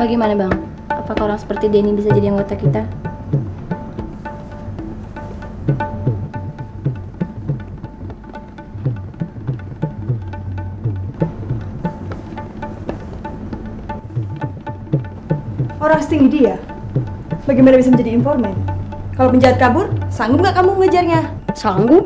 Bagaimana Bang? Apakah orang seperti Denny bisa jadi anggota kita? Orang setinggi dia, bagaimana bisa menjadi informan? Kalau penjahat kabur, sanggup nggak kamu mengejarnya? Sanggup.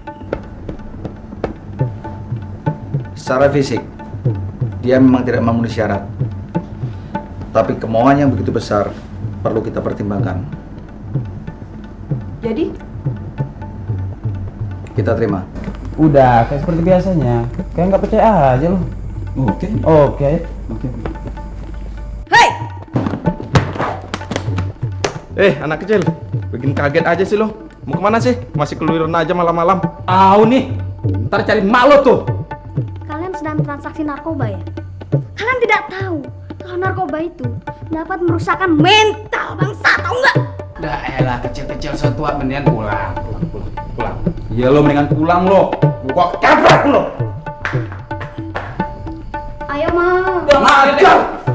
Secara fisik, dia memang tidak memenuhi syarat. Tapi kemauan yang begitu besar perlu kita pertimbangkan. Jadi? Kita terima. Udah, kayak seperti biasanya. Kayak nggak percaya aja lo. Oke. Oke. Anak kecil, bikin kaget aja sih lo. Mau kemana sih? Masih keluyuran aja malam-malam. Tahu nih, ntar cari mak lo tuh. Kalian sedang transaksi narkoba ya? Kalian tidak tahu kalau narkoba itu dapat merusakkan mental bangsa, tahu nggak? Udah elah, kecil-kecil setua mendingan pulang. Iya lo mendingan pulang lo. Gua keprak lo. Ayo mau. Gak ngajar.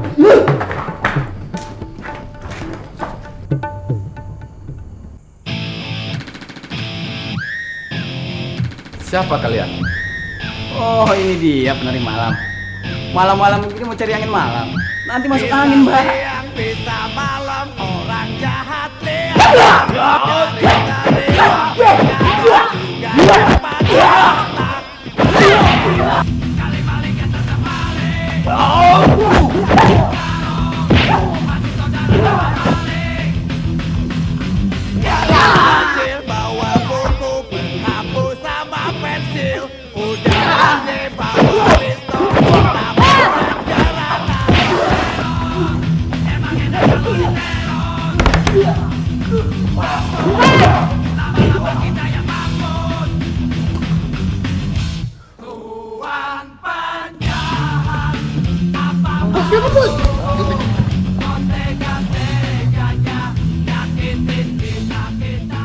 Siapa kalian? Oh, ini dia penari malam. Malam-malam begini mau cari angin malam. Nanti masuk angin, Mbak. Yang bisa malam orang jahat bawa buku penghapus sama pensil, udah bawa pistol, tabrak jalanan. Tuan penjahat, apa tega-teganya nyakitin kita.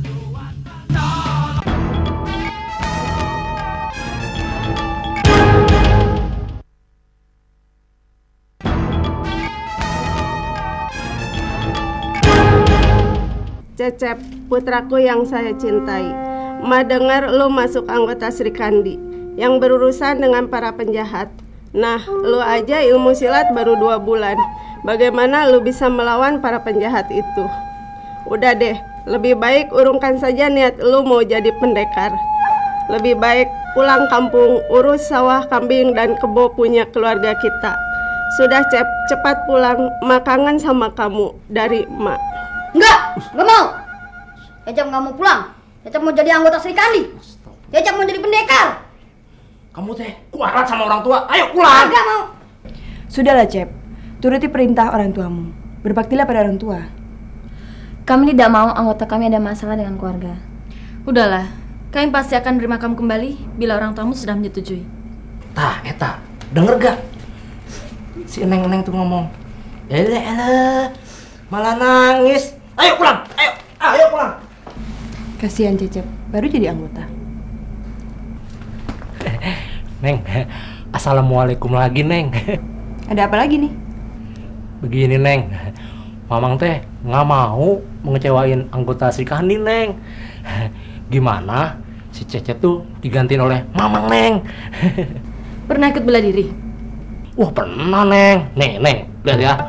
Cecep, putraku yang saya cintai. Ma dengar lu masuk anggota Sri Kandi yang berurusan dengan para penjahat. Nah, lu aja ilmu silat baru 2 bulan. Bagaimana lu bisa melawan para penjahat itu? Udah deh, lebih baik urungkan saja niat lu mau jadi pendekar. Lebih baik pulang kampung, urus sawah, kambing, dan kebo punya keluarga kita. Sudah Cep, cepat pulang, Ma kangen sama kamu. Dari Ma. Enggak mau. Cecep nggak mau pulang. Cecep mau jadi anggota Sri Kandi. Cecep mau jadi pendekar. Kamu teh kualat sama orang tua. Ayo pulang. Enggak mau. Sudahlah Cep, turuti perintah orang tuamu. Berbaktilah pada orang tua. Kami tidak mau anggota kami ada masalah dengan keluarga. Udahlah, kami pasti akan beri makam kembali bila orang tuamu sudah menyetujui. Tah, eta, denger gak? Si Neng tuh ngomong. Elah, malah nangis. Ayo pulang, ayo pulang. Kasihan Cecep, baru jadi anggota. Neng, assalamualaikum lagi Neng. Ada apa lagi nih? Begini Neng, Mamang teh nggak mau mengecewain anggota Sri Kandi Neng. Gimana si Cecep tuh digantiin oleh Mamang Neng? Pernah ikut bela diri? Wah pernah Neng. Neng, lihat ya.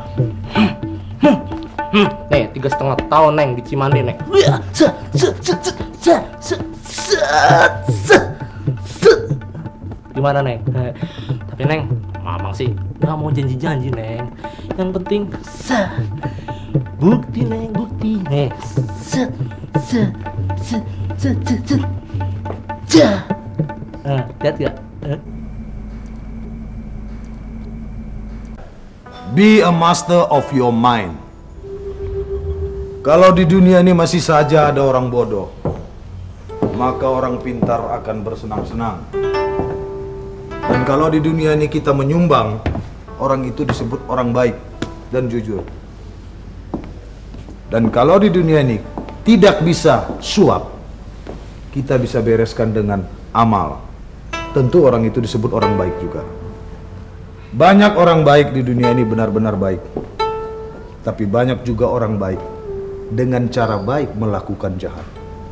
Nih 3,5 tahun Neng di Cimandi Neng. Gimana Neng? Tapi Neng, Mamang sih nggak mau janji-janji Neng. Yang penting bukti Neng, bukti. Nih, lihat gak? Be a master of your mind. Kalau di dunia ini masih saja ada orang bodoh, maka orang pintar akan bersenang-senang. Dan kalau di dunia ini kita menyumbang, orang itu disebut orang baik dan jujur. Dan kalau di dunia ini tidak bisa suap, kita bisa bereskan dengan amal. Tentu orang itu disebut orang baik juga. Banyak orang baik di dunia ini benar-benar baik. Tapi banyak juga orang baik dengan cara baik melakukan jahat.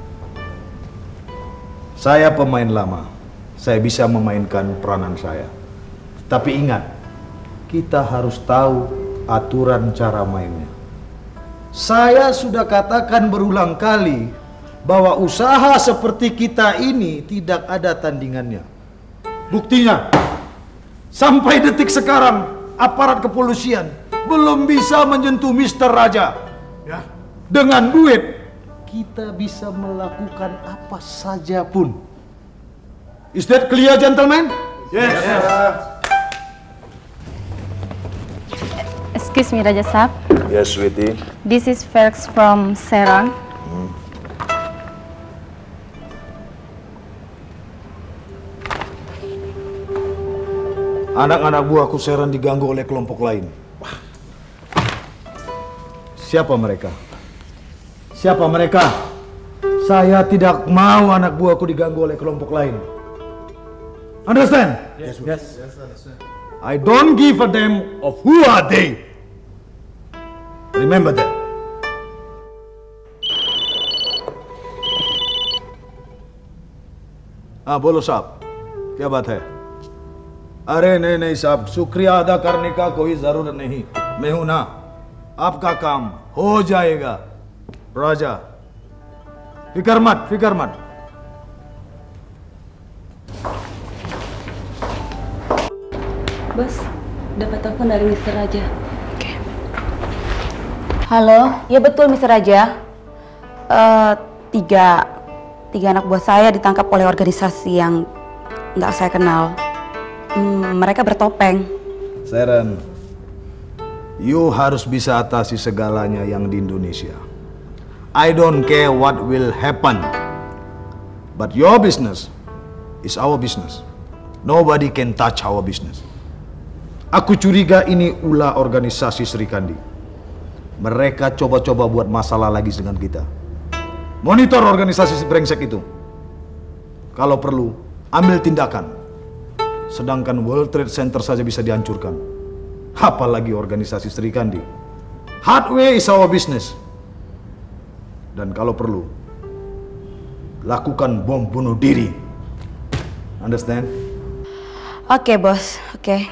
Saya pemain lama, saya bisa memainkan peranan saya. Tapi ingat, kita harus tahu aturan cara mainnya. Saya sudah katakan berulang kali bahwa usaha seperti kita ini tidak ada tandingannya. Buktinya, sampai detik sekarang aparat kepolisian belum bisa menyentuh Mr. Raja. Ya. Dengan duit, kita bisa melakukan apa saja pun. Is that clear, gentlemen? Yes. Excuse me, Raja Sab. Yes, sweetie. This is Felix from Seron. Anak-anak buahku Seron diganggu oleh kelompok lain. Siapa mereka? Siapa mereka? Saya tidak mau anak buahku diganggu oleh kelompok lain. Understand? Yes. I don't give a damn of who are they. Remember that. बोलो साहब, क्या बात है? अरे नहीं साहब, शुक्रिया अदा करने का कोई जरूरत नहीं, मैं हूं ना, आपका काम हो जाएगा। राजा, फिकर मत। Bos, dapat telepon dari Mr. Raja. Oke. Halo, ya betul Mr. Raja. Tiga anak buah saya ditangkap oleh organisasi yang nggak saya kenal. Mereka bertopeng. Seren, you harus bisa atasi segalanya yang di Indonesia. I don't care what will happen, but your business is our business. Nobody can touch our business. Aku curiga ini ulah organisasi Sri Kandi. Mereka coba-coba buat masalah lagi dengan kita. Monitor organisasi brengsek itu. Kalau perlu, ambil tindakan. Sedangkan World Trade Center saja bisa dihancurkan. Apalagi organisasi Sri Kandi. Hardware is our business. Dan kalau perlu, lakukan bom bunuh diri. Understand? Oke, bos. Oke.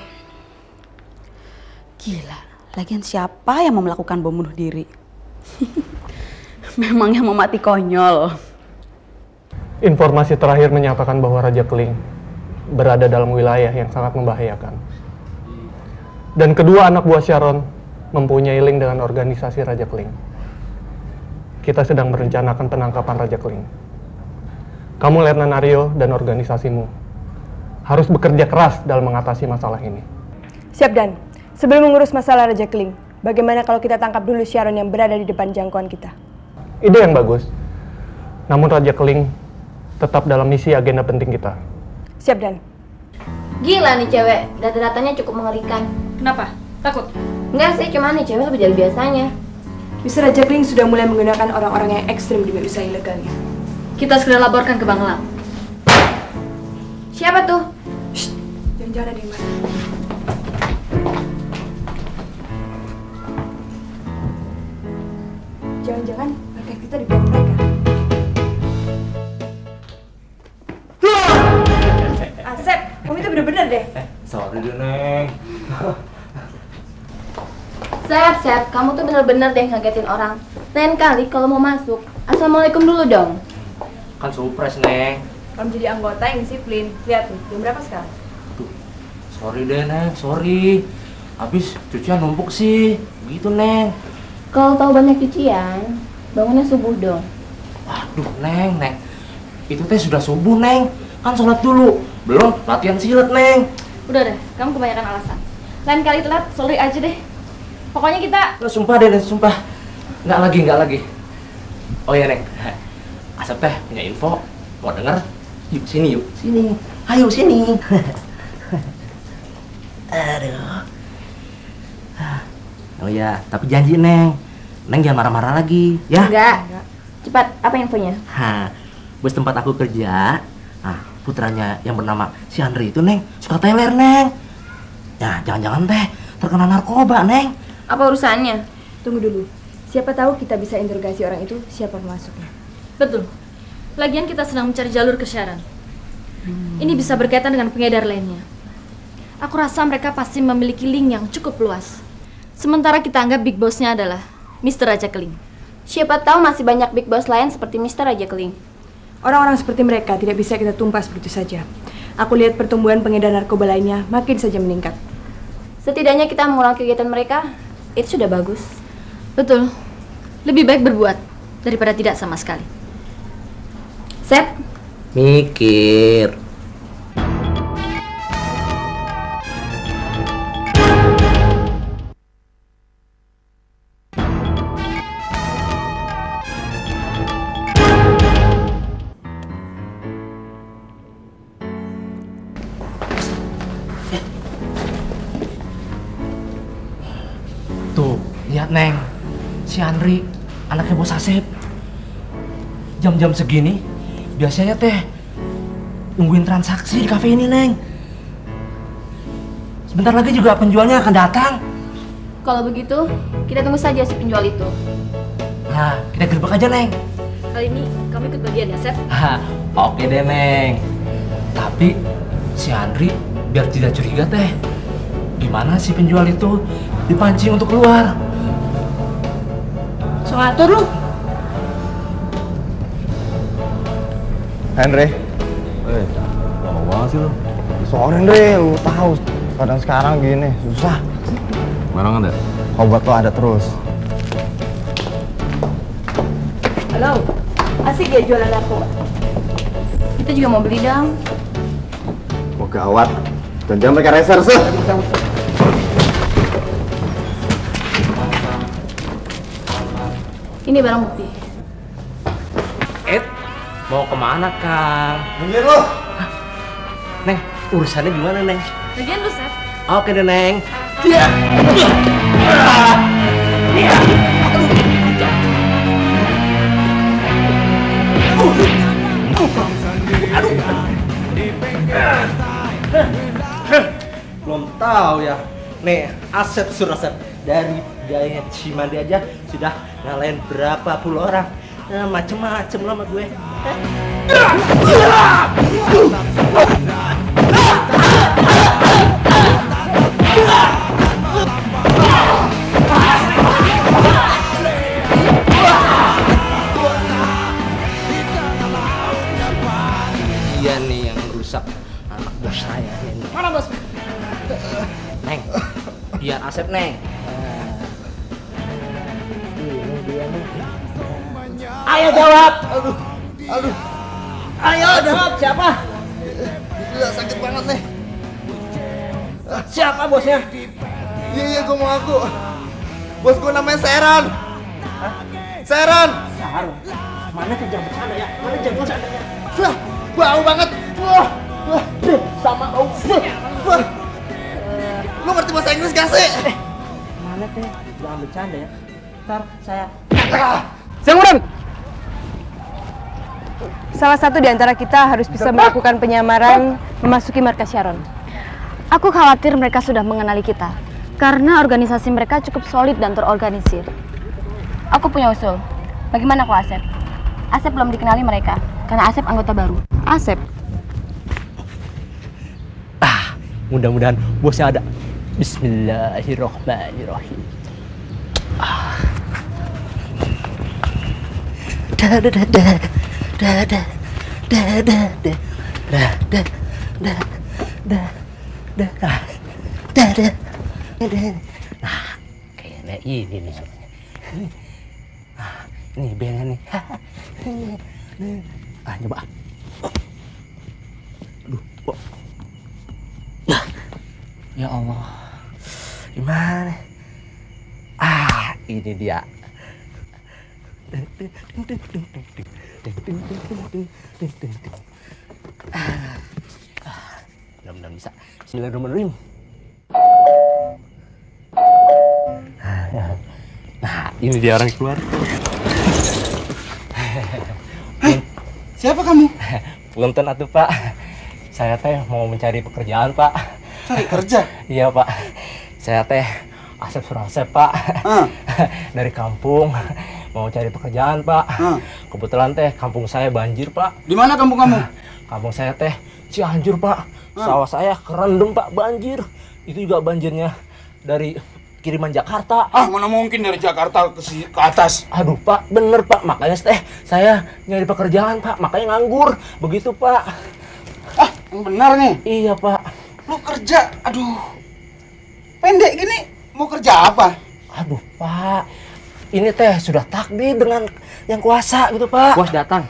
Gila, lagian siapa yang mau melakukan bom bunuh diri? Memangnya mau mati konyol. Informasi terakhir menyatakan bahwa Raja Keling berada dalam wilayah yang sangat membahayakan. Dan kedua anak buah Sharon mempunyai link dengan organisasi Raja Keling. Kita sedang merencanakan penangkapan Raja Keling. Kamu, Letnan Aryo, dan organisasimu harus bekerja keras dalam mengatasi masalah ini. Siap, Dan. Sebelum mengurus masalah Raja Keling, bagaimana kalau kita tangkap dulu Sharon yang berada di depan jangkauan kita? Ide yang bagus. Namun Raja Keling tetap dalam misi agenda penting kita. Siap, Dan. Gila nih cewek, data-datanya cukup mengerikan. Kenapa? Takut? Enggak sih, cuma nih cewek lebih dari biasanya. Mr. Raja Keling sudah mulai menggunakan orang-orang yang ekstrim demi usaha ilegalnya. Kita segera laporkan ke Bang Lang. Siapa tuh? Shh, jangan-jangan ada yang mana. Jangan-jangan mereka kita di belakang mereka. Asep, kamu itu bener-bener deh. Sorry deh, Neng. Sep, kamu tuh bener-bener deh ngagetin orang. Lain kali kalau mau masuk, assalamualaikum dulu dong. Kan surprise, Neng. Kamu jadi anggota yang disiplin. Lihat nih, jam berapa sekarang? Tuh, sorry deh, Neng. Sorry. Habis cucian numpuk sih. Begitu, Neng. Kalau tahu banyak cucian, bangunnya subuh dong. Waduh, Neng. Itu teh sudah subuh, Neng. Kan sholat dulu. Belum latihan silat, Neng. Udah deh, kamu kebanyakan alasan. Lain kali telat, sorry aja deh. Pokoknya kita... Sumpah deh, sumpah. Nggak lagi. Oh ya, Neng. Asep teh punya info. Mau denger? Yuk, sini yuk. Sini. Ayo, sini. Aduh. Oh ya, tapi janji, Neng. Neng jangan marah-marah lagi, ya? Enggak. Cepat, apa infonya? Bos tempat aku kerja, putranya yang bernama si Andri itu, Neng, suka teler, Neng. Ya, jangan-jangan teh terkena narkoba, Neng. Apa urusannya? Tunggu dulu. Siapa tahu kita bisa interogasi orang itu siapa pemasuknya. Betul. Lagian kita sedang mencari jalur ke Sharon. Ini bisa berkaitan dengan pengedar lainnya. Aku rasa mereka pasti memiliki link yang cukup luas. Sementara kita anggap big boss-nya adalah Mr. Raja Keling. Siapa tahu masih banyak big boss lain seperti Mr. Raja Keling. Orang-orang seperti mereka tidak bisa kita tumpas begitu saja. Aku lihat pertumbuhan pengedar narkoba lainnya makin saja meningkat. Setidaknya kita mengulang kegiatan mereka, itu sudah bagus. Betul. Lebih baik berbuat daripada tidak sama sekali. Sep? Mikir. Tuh, lihat Neng. Si Andri, anaknya Bos Asep. Jam-jam segini, biasanya teh nungguin transaksi di kafe ini, Neng. Sebentar lagi juga penjualnya akan datang. Kalau begitu, kita tunggu saja si penjual itu. Nah, kita gerbek aja, Neng. Kali ini kamu ikut bagian ya, Sep? Oke deh, Neng. Tapi si Andri biar tidak curiga teh, gimana si penjual itu dipancing untuk keluar? So ngatur lu. Henry. Lama banget sih lu. Sorry Henry, lu tahu kadang sekarang gini susah. Barang ada? Obat lo ada terus. Halo, asik ya jualan narkoba? Kita juga mau beli dong. Oh gawat, jangan mereka reserse. Ini barang bukti. Mau kemana, Kang? Minggir lu. Neng, urusannya gimana, Neng? Bagian lu, Sep? Oke deh, Neng. Iya. Belum tahu ya. Nih, Asep Surasep dari gaya Cimandi aja sudah ngalahin berapa puluh orang. Macem-macem lo sama gue. Dia nih yang rusak anak bos saya ini. Mana bos? Neng, biar Asep, Neng. Ini dia nih. Ayo jawab. Aduh. Ayo jawab, siapa? Gila sakit banget nih. Siapa bosnya? Iya gue mau ngaku. Bos gue namanya Seran. Seran. Saru. Mana jangan bercanda ya? Mana jangan bercanda ya? Wah, bau banget. Wah. Sama bau. Wah. Lu ngerti bahasa Inggris gak sih? Mana teh? Jangan bercanda ya. Ntar saya. Semuran. Salah satu di antara kita harus bisa melakukan penyamaran memasuki markas Sharon. Aku khawatir mereka sudah mengenali kita, karena organisasi mereka cukup solid dan terorganisir. Aku punya usul. Bagaimana kalau Asep? Asep belum dikenali mereka, karena Asep anggota baru. Asep? Mudah-mudahan bosnya ada. Bismillahirrahmanirrahim. Kayaknya ini nih soalnya. Ini bandnya nih. Coba. Aduh, kok. Ya Allah. Gimana? Ini dia. Mudah-mudahan bisa. Bismillahirrahmanirrahim. Nah, ini dia orang keluar. Siapa kamu? Punten atuh, Pak. Saya teh mau mencari pekerjaan, Pak. Cari kerja? Iya, Pak. Saya teh Asep Surasep, Pak. Dari kampung. Mau cari pekerjaan, Pak. Kebetulan teh kampung saya banjir, Pak. Di mana kampung kamu? Kampung saya teh Cianjur, Pak. Sawah saya kerendam, Pak, banjir. Itu juga banjirnya dari kiriman Jakarta. Mana mungkin dari Jakarta ke atas. Aduh, Pak, bener, Pak. Makanya saya nyari pekerjaan, Pak. Makanya nganggur. Begitu, Pak. Yang benar nih? Iya, Pak. Lu kerja, aduh. Pendek gini, mau kerja apa? Aduh, Pak. Ini teh sudah takdir dengan yang kuasa gitu, Pak. Bos datang.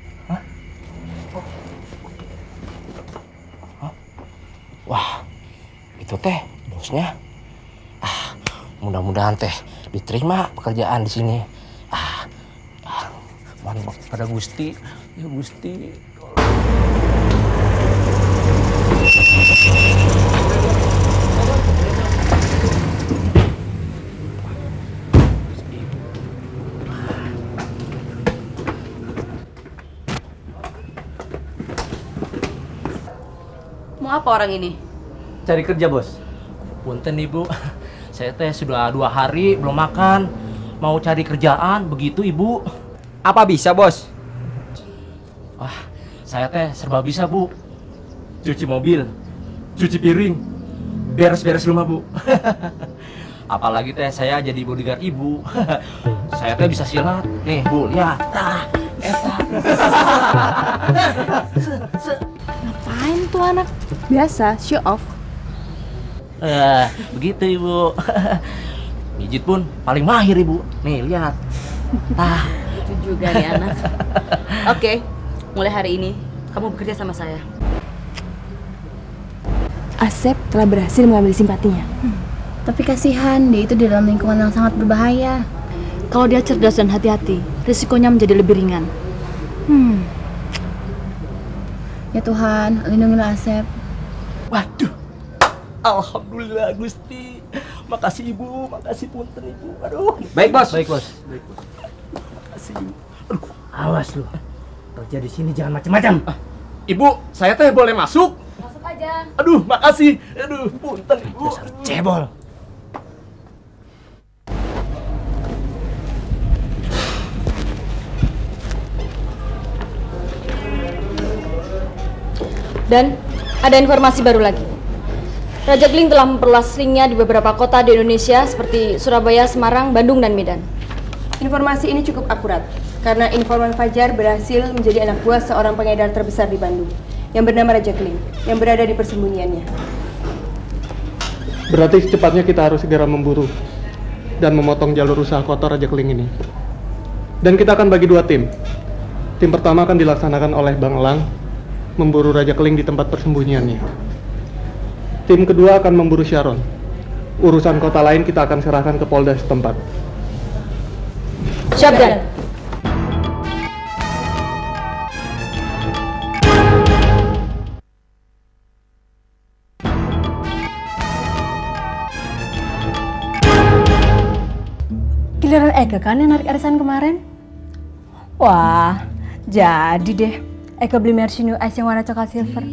Wah, itu teh bosnya. Mudah-mudahan teh diterima pekerjaan di sini. Mohon pada Gusti, ya Gusti. Mau apa orang ini? Cari kerja, Bos. Punten, Ibu. Saya teh sudah 2 hari belum makan. Mau cari kerjaan, begitu, Ibu. Apa bisa, Bos? Saya teh serba bisa, Bu. Cuci mobil, cuci piring, beres-beres rumah, Bu. Apalagi teh saya jadi bodyguard Ibu. Saya teh bisa silat. Nih, Bu, lihat. Ngapain tuh anak? Biasa, show off. Begitu, Ibu. Mijit pun paling mahir, Ibu. Nih, lihat. Itu juga nih anak. Oke, mulai hari ini kamu bekerja sama saya. Asep telah berhasil mengambil simpatinya. Tapi kasihan, dia itu di dalam lingkungan yang sangat berbahaya. Kalau dia cerdas dan hati-hati, risikonya menjadi lebih ringan. Ya Tuhan, lindungilah Asep. Waduh, alhamdulillah Gusti. Makasih Ibu, makasih punten Ibu. Aduh. Baik, Bos. Baik, Bos. Makasih Ibu. Aduh, awas lu. Kerja di sini jangan macam-macam. Ibu, saya teh boleh masuk? Masuk aja. Aduh, makasih. Aduh, punten Ibu. Cebol. Dan ada informasi baru lagi. Raja Kling telah memperluas linknya di beberapa kota di Indonesia seperti Surabaya, Semarang, Bandung, dan Medan. Informasi ini cukup akurat karena informan Fajar berhasil menjadi anak buah seorang pengedar terbesar di Bandung yang bernama Raja Kling yang berada di persembunyiannya. Berarti secepatnya kita harus segera memburu dan memotong jalur usaha kotor Raja Kling ini. Dan kita akan bagi 2 tim. Tim pertama akan dilaksanakan oleh Bang Elang memburu Raja Kling di tempat persembunyiannya. Tim kedua akan memburu Sharon. Urusan kota lain kita akan serahkan ke Polda setempat. Siap, Dan. Giliran Eka kan yang narik arisan kemarin? Wah, jadi deh Eka beli Mercy New Ice yang warna coklat silver.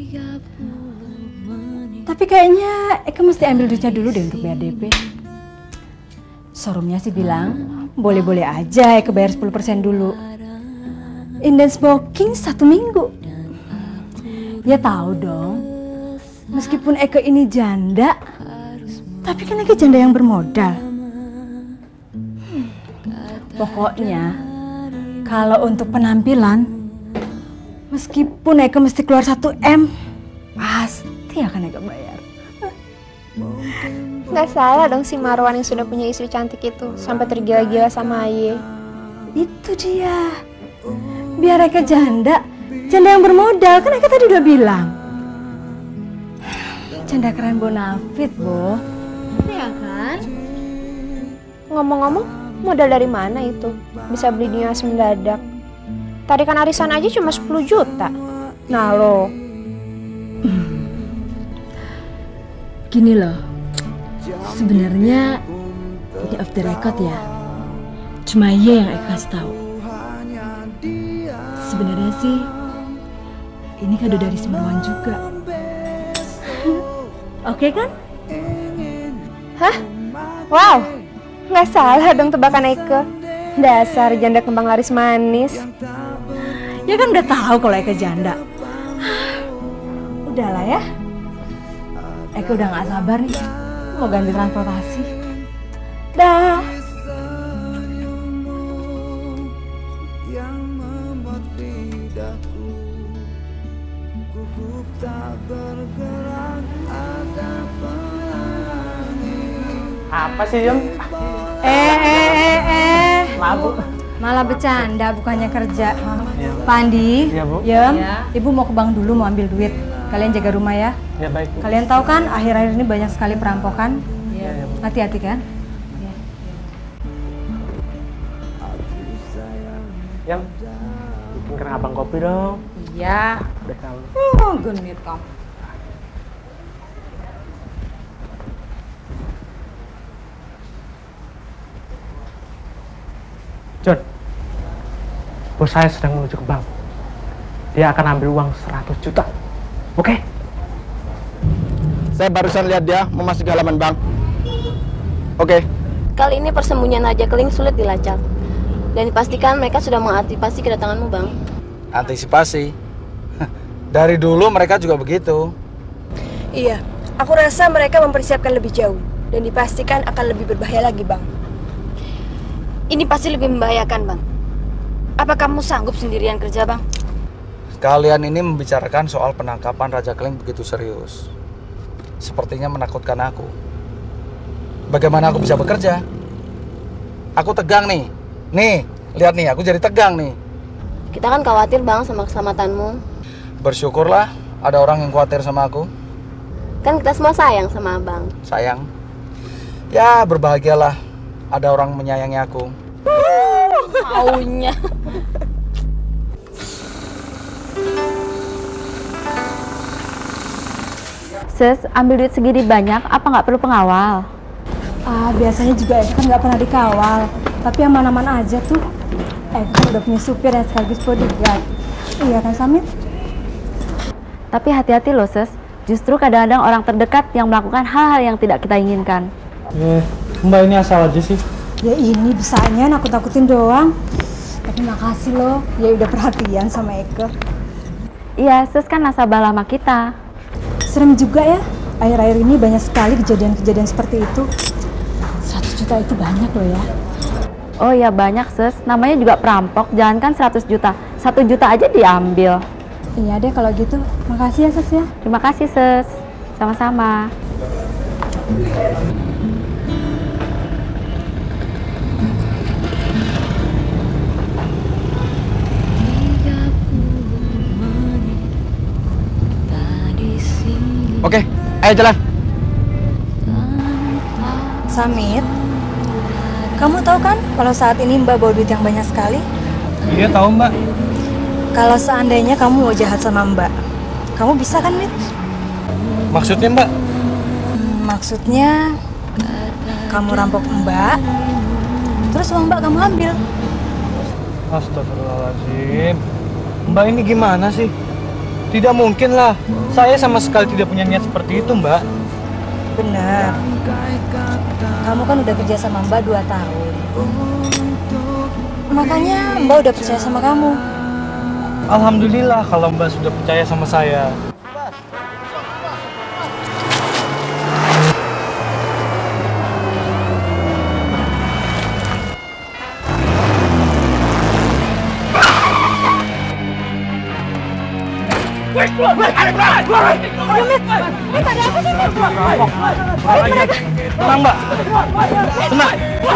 Tapi kayaknya Eka mesti ambil duitnya dulu deh untuk bayar DP. Showroomnya sih bilang, boleh-boleh aja Eka bayar 10% dulu. Inden smoking 1 minggu. Ya tahu dong, meskipun Eka ini janda, tapi kan Eka janda yang bermodal. Pokoknya, kalau untuk penampilan, meskipun Eka mesti keluar 1M, pasti akan Eka bayar. Nggak salah dong si Marwan yang sudah punya istri cantik itu sampai tergila-gila sama Aye. Itu dia. Biar Eka janda yang bermodal, kan Eka tadi udah bilang. Janda keren bonafit, Bo. Iya kan? Ngomong-ngomong, modal dari mana itu? Bisa beli New Ice mendadak. Tarikan arisan aja cuma 10 juta. Nah lo. Gini loh, sebenarnya ini off the record ya. Cuma Ye yang Eka kasih tahu. Sebenarnya sih ini kado dari si Marwan juga. Oke kan? Hah? Wow, nggak salah dong tebakan Eke. Dasar janda kembang laris manis. Ya kan udah tahu kalau Eke janda. Udahlah ya. Eke udah nggak sabar nih, mau ganti transportasi. Dah. Apa sih, Jom? Mabuk. Malah bercanda, bukannya kerja. Ya, Pak Andi, ya, Bu. Yem, Ya. Ibu mau ke bank dulu mau ambil duit. Kalian jaga rumah ya. Ya, baik, Bu. Kalian tahu kan akhir-akhir ini banyak sekali perampokan. Iya, Bu. Hati-hati kan. Yang bikin abang kopi dong. Iya. Udah kamu. Genit kamu. John, bos saya sedang menuju ke bank. Dia akan ambil uang 100 juta. Oke? Saya barusan lihat dia memasuki halaman bank. Oke. Kali ini persembunyian Raja Keling sulit dilacak. Dan dipastikan mereka sudah mengantisipasi kedatanganmu, Bang. Antisipasi? Dari dulu mereka juga begitu. Iya, aku rasa mereka mempersiapkan lebih jauh. Dan dipastikan akan lebih berbahaya lagi, Bang. Ini pasti lebih membahayakan, Bang. Apa kamu sanggup sendirian kerja, Bang? Kalian ini membicarakan soal penangkapan Raja Keling begitu serius. Sepertinya menakutkan aku. Bagaimana aku bisa bekerja? Aku tegang nih. Nih, lihat nih, aku jadi tegang nih. Kita kan khawatir, Bang, sama keselamatanmu. Bersyukurlah ada orang yang khawatir sama aku. Kan kita semua sayang sama Abang. Sayang. Ya, berbahagialah ada orang menyayangi aku. Maunya. Sis, ambil duit segini banyak, apa nggak perlu pengawal? Biasanya juga Eke kan nggak pernah dikawal. Tapi aman-aman aja tuh. Eke kan udah punya supir yang sekaligus bodyguard. Iya kan, Samit? Tapi hati-hati loh, Sis. Justru kadang-kadang orang terdekat yang melakukan hal-hal yang tidak kita inginkan. Mbak ini asal aja sih. Ya ini bisanya nakut-nakutin doang. Tapi makasih loh, ya udah perhatian sama Eke. Iya, Sis kan nasabah lama kita. Serem juga ya, akhir-akhir ini banyak sekali kejadian-kejadian seperti itu. 100 juta itu banyak loh ya. Oh ya banyak, Sis. Namanya juga perampok, jangankan 100 juta. 1 juta aja diambil. Iya deh kalau gitu. Makasih ya, Sis ya. Terima kasih, Sis. Sama-sama. Oke, ayo jalan. Samit, kamu tahu kan kalau saat ini Mbak bawa duit yang banyak sekali? Iya tahu, Mbak. Kalau seandainya kamu mau jahat sama Mbak, kamu bisa kan, Mit? Maksudnya, Mbak? Maksudnya kamu rampok Mbak, terus uang Mbak kamu ambil. Astagfirullahaladzim. Mbak ini gimana sih? Tidak mungkin lah. Saya sama sekali tidak punya niat seperti itu, Mbak. Benar. Kamu kan udah kerja sama Mbak 2 tahun. Makanya Mbak udah percaya sama kamu. Alhamdulillah kalau Mbak sudah percaya sama saya. Keluar! Mit, ada apa sih, Mit? Mereka. Tenang, Mbak. Tenang.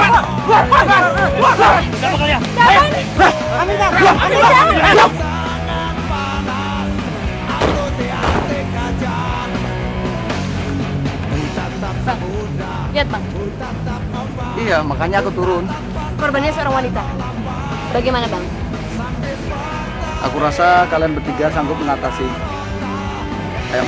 Siapa kalian? Lihat, Bang. Iya, makanya aku turun. Korbannya seorang wanita. Bagaimana, Bang? Aku rasa kalian bertiga sanggup mengatasi. Ayo.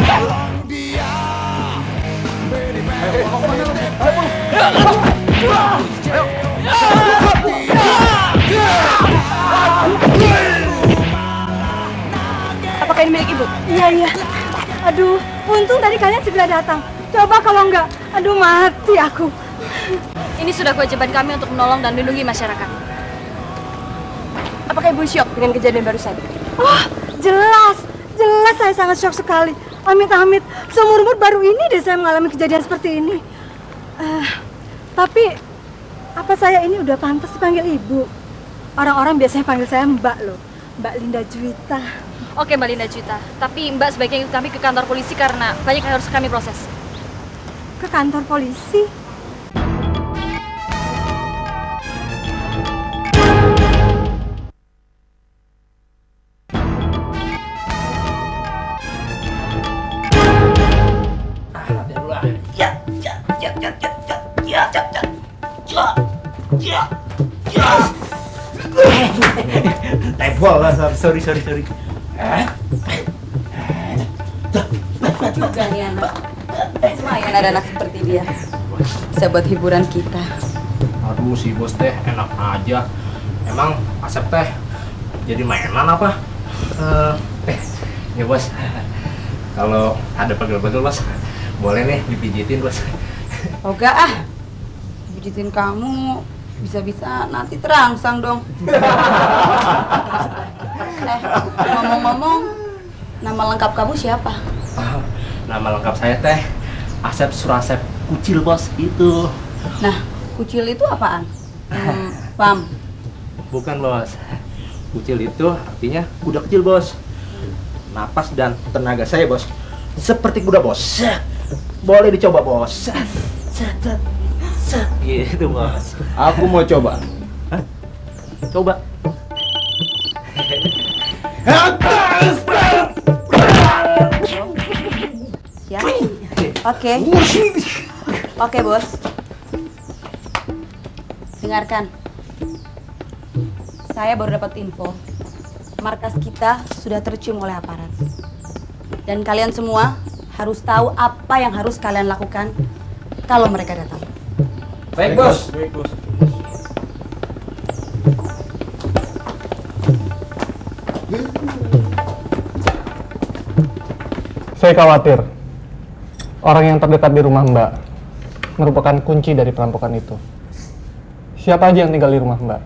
Ayo! dulu. Iya. Aduh, untung tadi kalian segera datang. Coba kalau enggak, aduh mati aku. Ini sudah kewajiban kami untuk menolong dan melindungi masyarakat. Apakah Ibu syok dengan kejadian barusan? Oh, jelas saya sangat syok sekali. Amit-amit, seumur-umur baru ini deh saya mengalami kejadian seperti ini. Tapi, apa saya ini udah pantas dipanggil Ibu? Orang-orang biasanya panggil saya Mbak loh, Mbak Linda Juwita. Oke Mbak Linda Juwita, tapi Mbak sebaiknya ikut kami ke kantor polisi karena banyak yang harus kami proses. Ke kantor polisi? Tebol lah, sorry. Juga nih anak. Lumayan ada anak seperti dia. Bisa buat hiburan kita. Aduh si bos teh enak aja. Emang Asep teh jadi mainan apa? Ya bos, kalau ada pegel-pegel bos, boleh nih dipijitin bos. Oga ah, pijitin kamu bisa-bisa nanti terangsang dong. Ngomong-ngomong, nama lengkap kamu siapa? Nama lengkap saya teh Asep Surasep Kucil bos itu. Nah, kucil itu apaan? Pam? Bukan bos. Kucil itu artinya kuda kecil bos. Napas dan tenaga saya bos seperti kuda bos. Boleh dicoba bos. Gitu bos. Aku mau coba. Hah? Coba. Ya. Oke bos. Dengarkan. Saya baru dapat info. Markas kita sudah tercium oleh aparat. Dan kalian semua harus tahu apa yang harus kalian lakukan kalau mereka datang. Baik bos. Saya khawatir orang yang terdekat di rumah Mbak merupakan kunci dari perampokan itu. Siapa aja yang tinggal di rumah Mbak?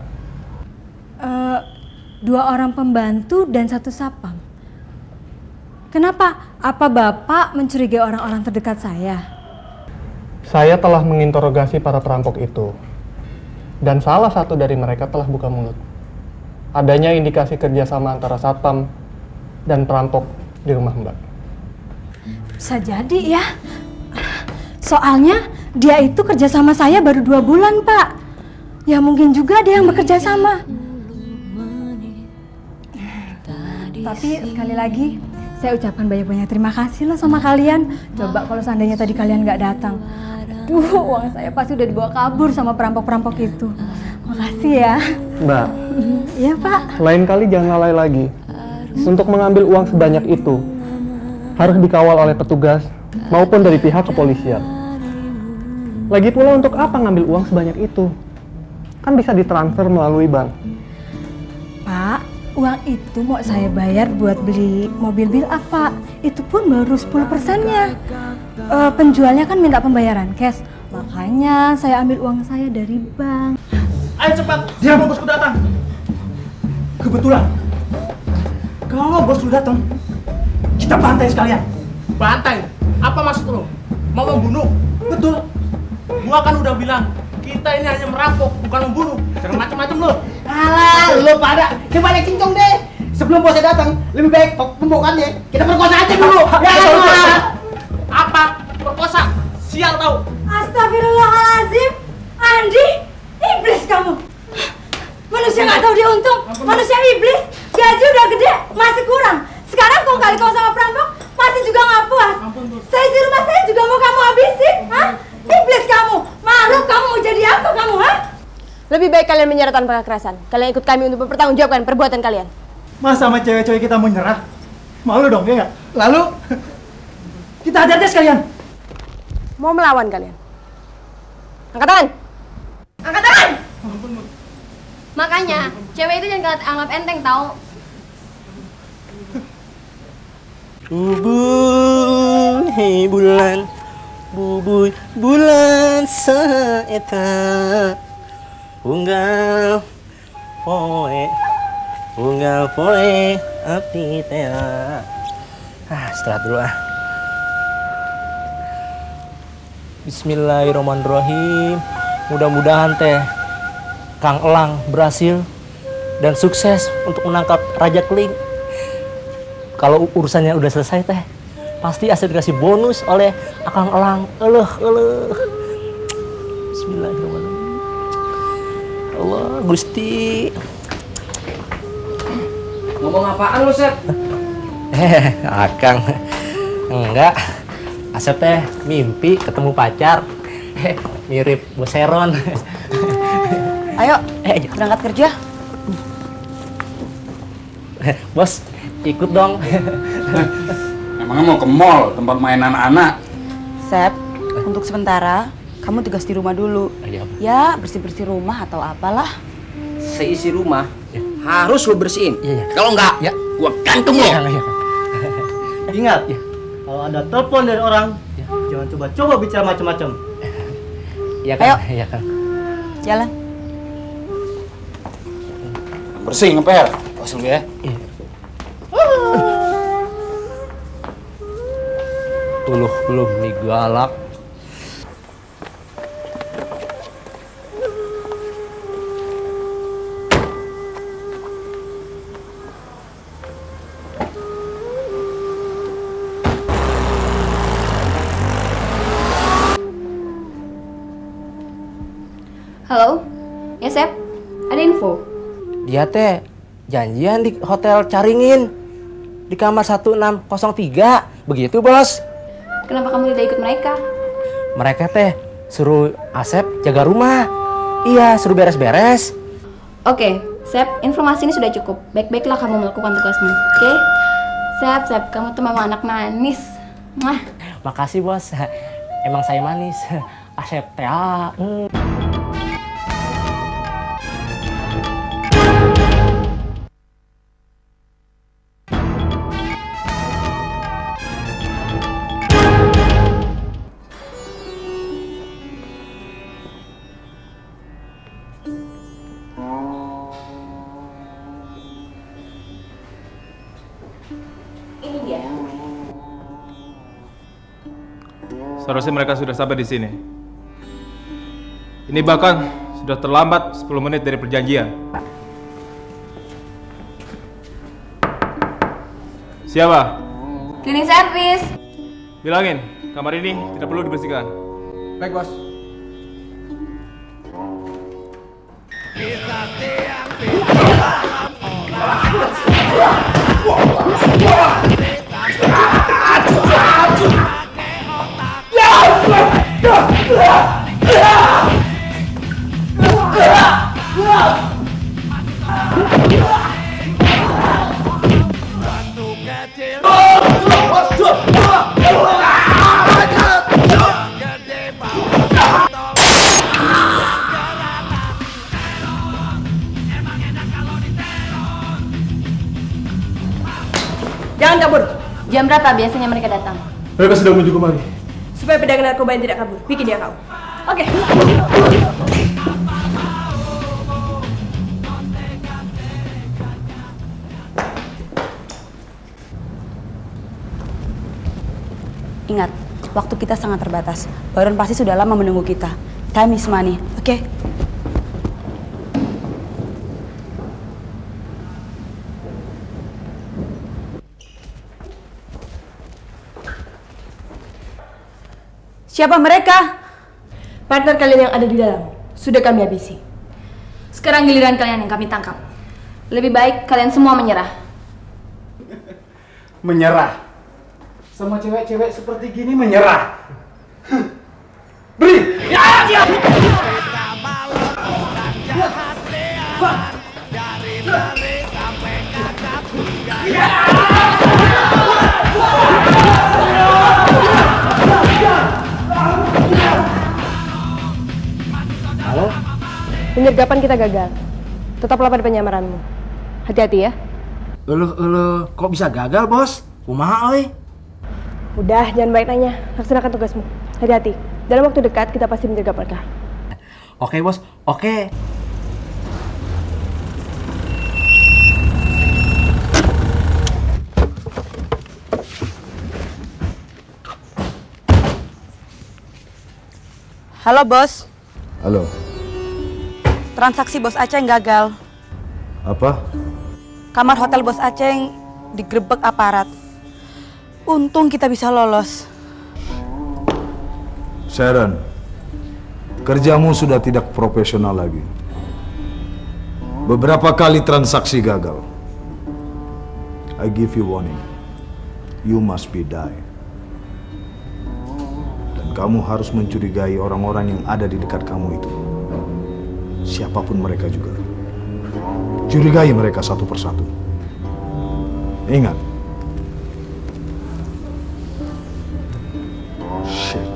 2 orang pembantu dan 1 sapam. Kenapa? Apa Bapak mencurigai orang-orang terdekat saya? Saya telah menginterogasi para perampok itu. Dan salah satu dari mereka telah buka mulut. Adanya indikasi kerjasama antara satpam dan perampok di rumah Mbak. Bisa jadi ya. Soalnya dia itu kerja sama saya baru 2 bulan, Pak. Ya mungkin juga dia yang bekerja sama. Tapi sekali lagi, saya ucapkan banyak-banyak terima kasih loh sama kalian. Coba kalau seandainya tadi kalian nggak datang. Uang saya pasti udah dibawa kabur sama perampok-perampok itu. Makasih ya. Mbak. Iya, Pak. Lain kali jangan lalai lagi. Untuk mengambil uang sebanyak itu, harus dikawal oleh petugas maupun dari pihak kepolisian. Lagi pula untuk apa ngambil uang sebanyak itu? Kan bisa ditransfer melalui bank. Pak, uang itu mau saya bayar buat beli mobil bil apa? Itu pun baru 10%-nya. Penjualnya kan minta pembayaran cash. Makanya saya ambil uang saya dari bank. Ayo cepat, dia mau bosku datang. Kebetulan, kalau bosku datang, kita bantai sekalian. Bantai? Apa maksud lo? Mau membunuh? Betul. Gua kan udah bilang, kita ini hanya merampok, bukan membunuh. Jangan macam-macam lo. Alah, lo pada banyak cincong deh. Sebelum bosnya datang, lebih baik pembokannya kita perkosa aja dulu. Ya, apa? Perkosa? Sial tau. Astagfirullahaladzim. Andi, iblis kamu. Manusia nggak tahu dia untung. Manusia iblis. Gaji udah gede, masih kurang. Sekarang kau kali kau sama perampok, masih juga nggak puas. Saya di rumah saya juga mau kamu habisin, hah? Iblis kamu. Makhluk kamu mau jadi apa kamu, hah? Lebih baik kalian menyerah tanpa kekerasan. Kalian ikut kami untuk mempertanggungjawabkan perbuatan kalian. Masa sama cewek-cewek kita mau nyerah? Malu dong, ya nggak? Lalu, kita hajar dia sekalian. Mau melawan kalian? Angkat tangan! Angkat tangan! Makanya, cewek itu jangan anggap enteng tau. Bubuy bulan, bubuy bulan saeta unggal poe api tera. Istirahat dulu ah. Bismillahirrahmanirrahim. Mudah-mudahan teh Kang Elang berhasil dan sukses untuk menangkap Raja Keling. Kalau urusannya udah selesai teh, pasti Asep dikasih bonus oleh Kang Elang. Bismillahirrahmanirrahim. Allah Gusti. Ngomong apaan lu, Sep? Akang. Enggak. Asep teh mimpi ketemu pacar. Mirip Bos Seron. Ayo, berangkat kerja. Bos, ikut dong. Emangnya mau ke mall, tempat main anak-anak? Sep, untuk sementara kamu tugas di rumah dulu. Ya, bersih-bersih rumah atau apalah. Seisi rumah harus lu bersihin. Kalau enggak, gua gantung lu. Ingat, kalau ada telepon dari orang, jangan coba-coba bicara macam-macam. Iya kan? Ayo. Iya kan. Jalan. Bersih ngepel. Awas lu ya. Belum nih galak. Halo? Ya, Sep? Ada info? Dia teh janjian di Hotel Caringin di kamar 1603. Begitu, Bos. Kenapa kamu tidak ikut mereka? Mereka teh suruh Asep jaga rumah. Iya, suruh beres-beres. Oke, Sep, informasi ini sudah cukup. Baik-baiklah kamu melakukan tugasmu. Oke? Sep, kamu tuh memang anak manis. Mwah. Makasih, Bos. Emang saya manis. Asep teh. Ini dia. Seharusnya mereka sudah sampai di sini. Ini bahkan sudah terlambat 10 menit dari perjanjian. Siapa? Cleaning service. Bilangin, kamar ini tidak perlu dibersihkan. Baik, Bos. Jangan kabur. Jam berapa biasanya mereka datang? Mereka sedang menuju kemari. Supaya pedagang narkoba yang tidak kabur, bikin dia kau. Oke. Ingat, waktu kita sangat terbatas. Baron pasti sudah lama menunggu kita. Time is money, oke? Siapa mereka? Partner kalian yang ada di dalam. Sudah kami habisi. Sekarang giliran kalian yang kami tangkap. Lebih baik kalian semua menyerah. Menyerah? Sama cewek-cewek seperti gini menyerah? Beri! Ya! Halo? Penyergapan kita gagal. Tetaplah pada penyamaranmu. Hati-hati ya. Kok bisa gagal, Bos? Kumaha euy? Udah, jangan banyak nanya. Laksanakan tugasmu. Hati-hati. Dalam waktu dekat kita pasti menjaga mereka. Oke, Bos. Oke. Halo, Bos. Halo. Transaksi Bos Aceng gagal. Apa? Kamar hotel Bos Aceng digerebek aparat. Untung kita bisa lolos. Sharon, kerjamu sudah tidak profesional lagi. Beberapa kali transaksi gagal. I give you warning. You must be die. Dan kamu harus mencurigai orang-orang yang ada di dekat kamu itu. Siapapun mereka juga. Curigai mereka satu persatu. Ingat. Shit.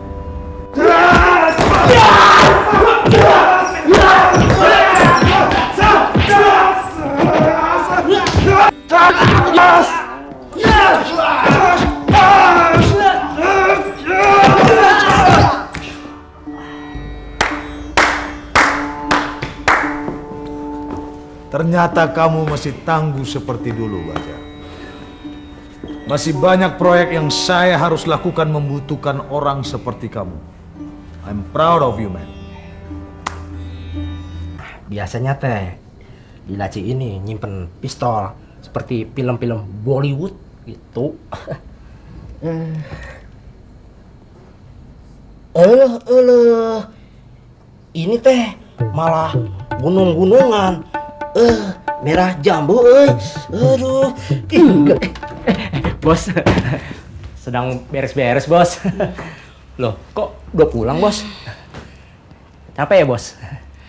Ternyata kamu masih tangguh seperti dulu, Baja. Masih banyak proyek yang saya harus lakukan membutuhkan orang seperti kamu. I'm proud of you, man. Biasanya teh di laci ini nyimpen pistol seperti film-film Bollywood gitu. Ini teh malah gunung-gunungan. Merah jambu, aduh. Bos, sedang beres-beres, Bos. Loh, kok udah pulang, Bos? Capek ya, Bos?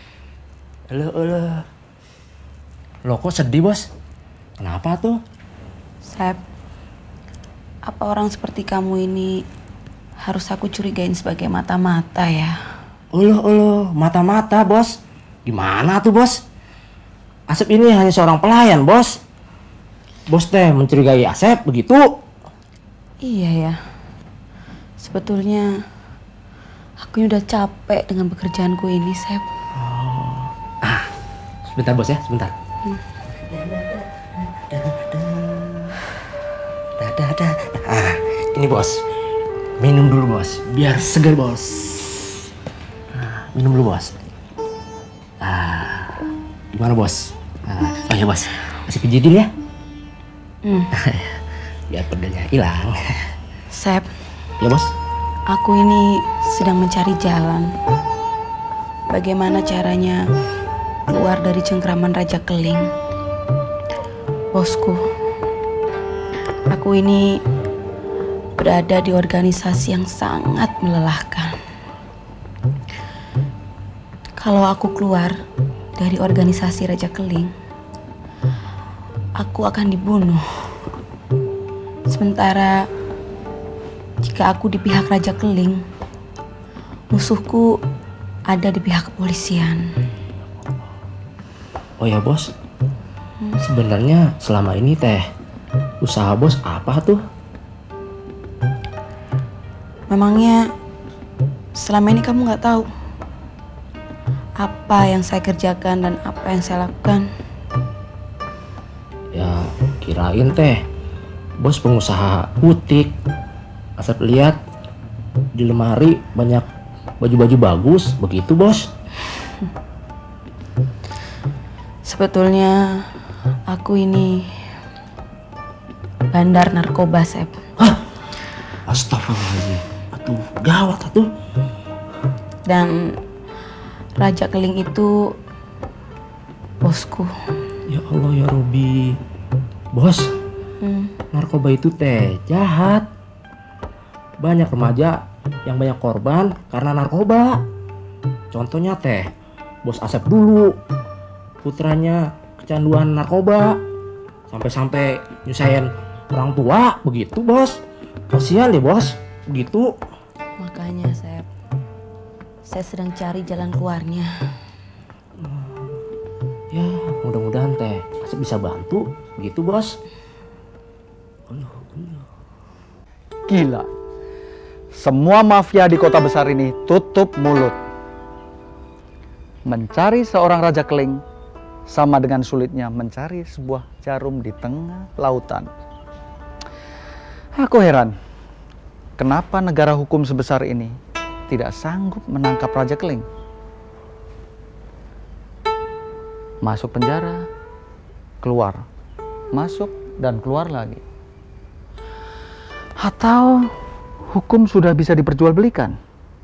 Loh, kok sedih, Bos? Kenapa tuh? Sep, apa orang seperti kamu ini harus aku curigain sebagai mata-mata ya? Mata-mata, Bos. Gimana tuh, Bos? Asep ini hanya seorang pelayan, Bos. Bos teh mencurigai Asep begitu? Iya ya. Sebetulnya aku udah capek dengan pekerjaanku ini, Sep. Sebentar, Bos ya, sebentar. Ini, Bos. Minum dulu, Bos. Biar segar, Bos. Minum dulu, Bos. Gimana, Bos? Oh ya, Bos. Masih pijit dulu ya? Biar pedelnya hilang. Sep. Ya, Bos. Aku ini sedang mencari jalan. Bagaimana caranya keluar dari cengkraman Raja Keling. Bosku, aku ini berada di organisasi yang sangat melelahkan. Kalau aku keluar dari organisasi Raja Keling, aku akan dibunuh. Sementara jika aku di pihak Raja Keling, musuhku ada di pihak kepolisian. Oh ya, Bos. Sebenarnya selama ini teh usaha Bos apa tuh? Memangnya selama ini kamu nggak tahu apa yang saya kerjakan dan apa yang saya lakukan? Ya, kirain teh Bos pengusaha butik. Asap lihat di lemari banyak baju-baju bagus, begitu, Bos? Sebetulnya aku ini bandar narkoba, Sep. Hah? Astagfirullahaladzim. Aduh, gawat atuh. Dan Raja Keling itu bosku. Ya Allah ya Robi. Bos, narkoba itu teh jahat. Banyak remaja yang banyak korban karena narkoba. Contohnya teh Bos Asep dulu. Putranya kecanduan narkoba. Sampai-sampai nyusahin orang tua, begitu, Bos. Kasihan deh, Bos. Begitu. Makanya, Sep, saya sedang cari jalan keluarnya. Ya, mudah-mudahan teh Asep bisa bantu, begitu, Bos. Gila. Semua mafia di kota besar ini tutup mulut. Mencari seorang Raja Keling sama dengan sulitnya mencari sebuah jarum di tengah lautan. Aku heran, kenapa negara hukum sebesar ini tidak sanggup menangkap Raja Keling? Masuk penjara, keluar, masuk dan keluar lagi. Atau hukum sudah bisa diperjualbelikan?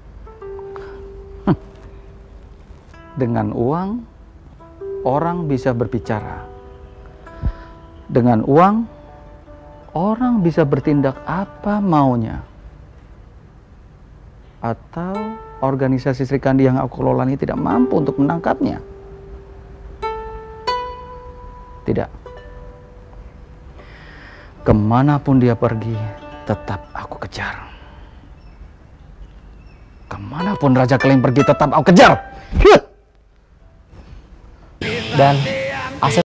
Dengan uang, orang bisa berbicara. Dengan uang, orang bisa bertindak apa maunya. Atau organisasi Sri Kandi yang aku kelola ini tidak mampu untuk menangkapnya. Tidak. Kemanapun dia pergi, tetap aku kejar. Kemanapun Raja Keling pergi, tetap aku kejar. Dan